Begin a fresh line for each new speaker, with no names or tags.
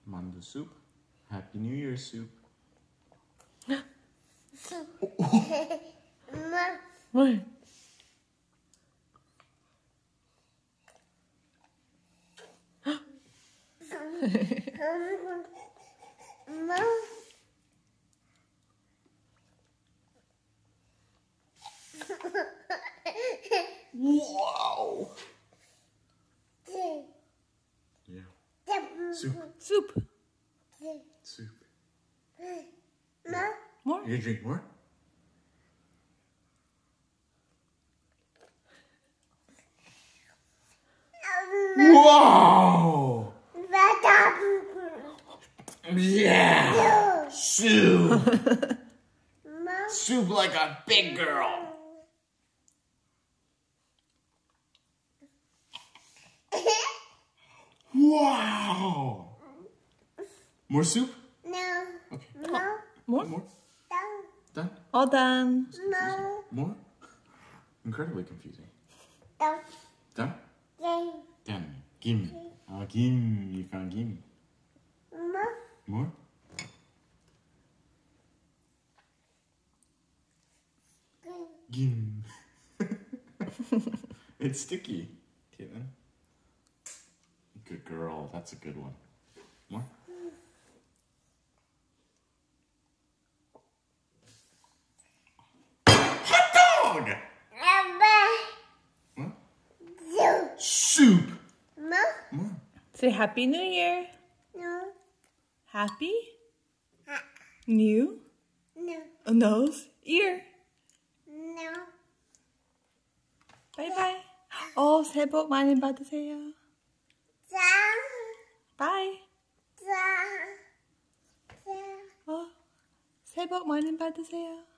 Mandu soup. Happy New Year soup.
What?
Wow. Yeah. Soup.
Soup.
Soup.
More?
You gonna drink more? Wow! Yeah! Soup! Soup like a big girl! Wow! More soup?
No.
Okay.
No.
More?
More? Done?
All done.
No.
More? Incredibly confusing.
No.
Done?
Yay.
Done. Gimme. Oh, gimme. You found gimme.
No.
More? Gimme. It's sticky. Caitlin. Good girl. That's a good one. More? Hot dog! What? Soup.
No.
More.
Say Happy New Year.
No.
Happy New
No.
Nose Ear.
No.
바이바이. 새해 복 많이 받으세요.
자.
바이.
자. 자.
새해 복 많이 받으세요.